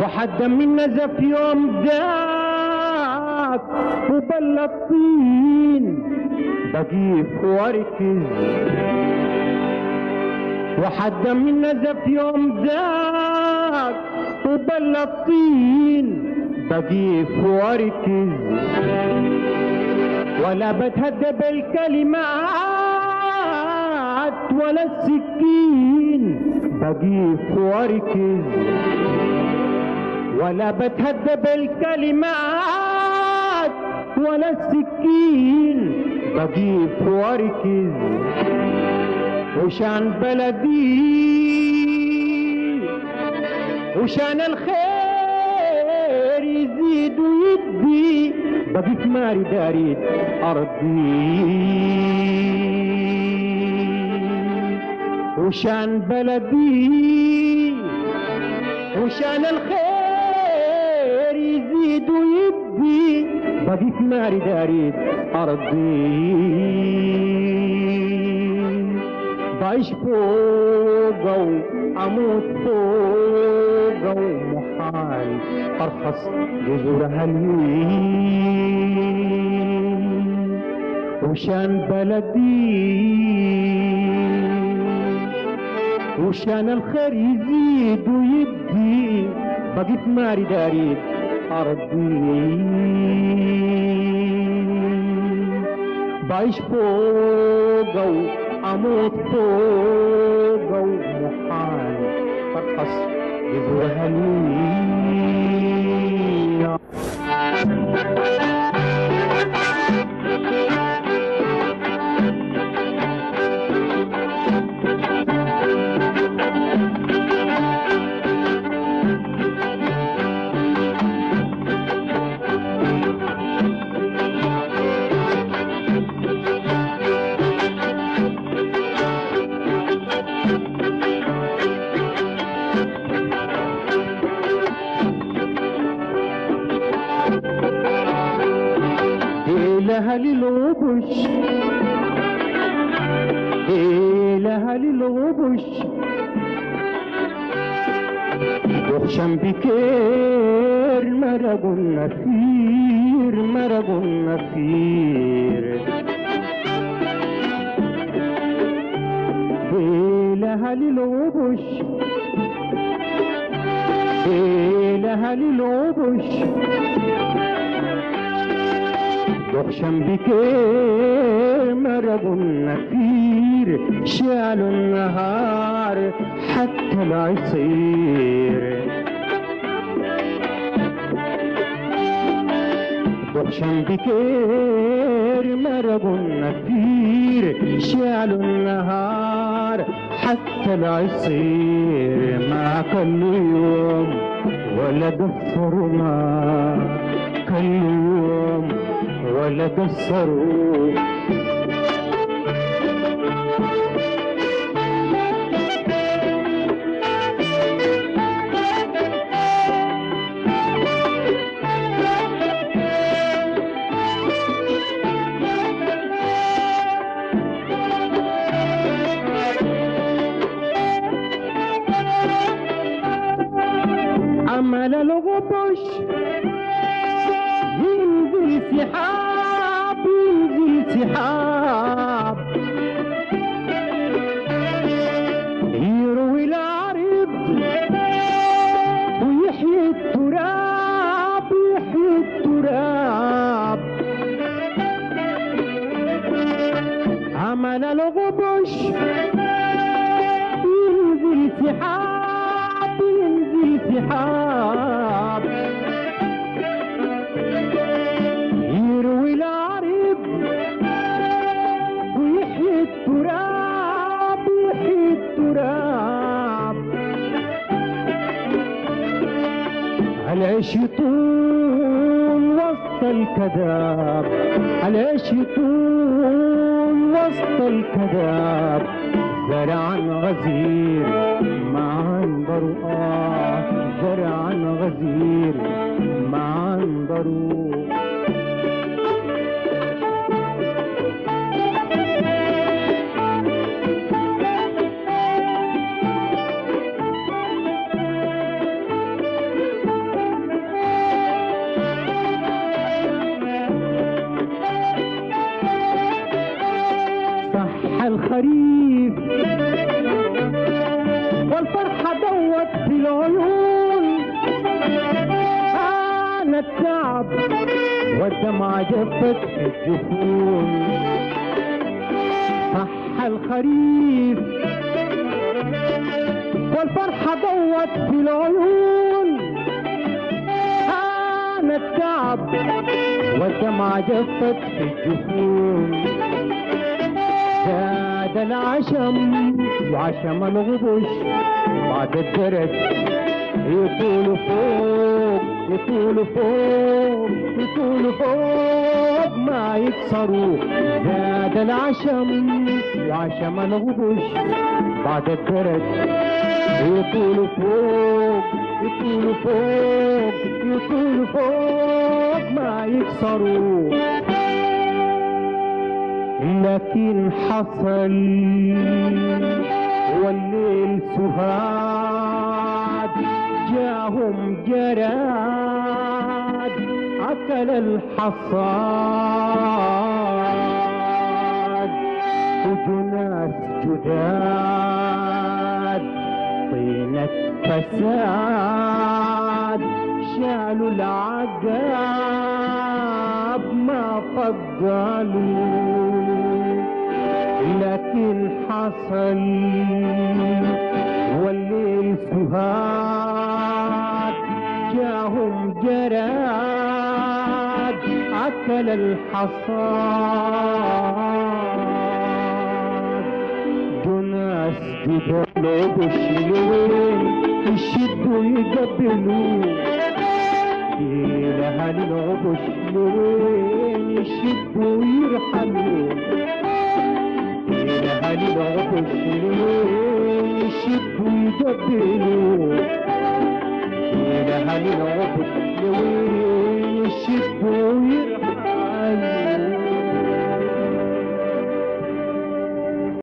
وحد من نزف يوم ذاك وبل الطين بقيف واركز. وحد من نزف يوم ذاك وبل الطين بقيف واركز. ولا بتهدى بالكلمات ولا السكين بقيف واركز. ولا بتهدى بالكلمات ولا السكين بقيف واركز. وشان بلدي وشان الخير يزيد ويدي بقيت ماري داريد أرضي. وشان بلدي وشان الخير يزيد ويدي بقيت ماري داريد أرضي. بعيش فوقه وأموت فوقه ومحال أرخص جذورها اليمين. وشان بلدي وشان الخير يزيد ويدي بقيت ماري داريد أرضي. بعيش فوقه أموت فوقه ومحال أرخص جذورها اليمين. لأهالي الغبش لأهالي الغبش يخشم بكير مرق النفير مرق النفير. لأهالي الغبش لأهالي الغبش يخشم بكير مرق النفير. شعل النهار حتى العصير. يخشم بكير مرق النفير. شعل النهار حتى العصير. ما كل يوم ولا قصرنا كل يوم ولا قصروا. عمل الغبش ينزل سحاب ينزل سحاب يروي العرض ويحيي التراب يحيي التراب. عمل الغبش ينزل سحاب ينزل سحاب يروي العرض ويحيي التراب يحيي التراب. العيش يطول وسط الكذاب العيش يطول وسط الكذاب. زرعا غزير ما عنبروا زرعا غزير ما عنبروا. الخريف والفرحة دوت في العيون، أنا التعب والدمعة جفت في الجفون. صح الخريف والفرحة ضوت في العيون، أنا التعب والدمعة جفت في الجفون. زاد العشم وعشم الغبش بعد الدرس يطول فوق يطول فوق يطول فوق ما يكسروا. زاد العشم وعشم الغبش بعد الدرس يطول فوق يطول فوق يطول فوق ما يكسروا. لكن حصل والليل سهاد جاهم جراد أكل الحصاد، وجناس جداد طينة فساد شالوا العقاب ما فضلوا. لكن حصل والليل سهاد جاهم جراد أكل الحصاد، جناس جدال وبشلوين يشدوا يقبلوا. لأهل العبش لوين يشدوا ويرحلوا، لأهل العبش لوين يشدوا ويقبلوا، لأهل العبش لوين